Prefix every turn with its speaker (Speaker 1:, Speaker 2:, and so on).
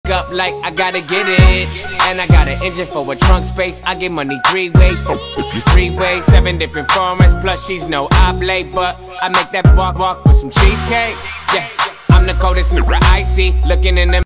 Speaker 1: up like I gotta get it. And I got an engine for a trunk space. I get money 3 ways, 3 ways, 7 different formats. Plus she's no oblate, but I make that walk with some cheesecake. Yeah, I'm the coldest nigga I see. Looking in them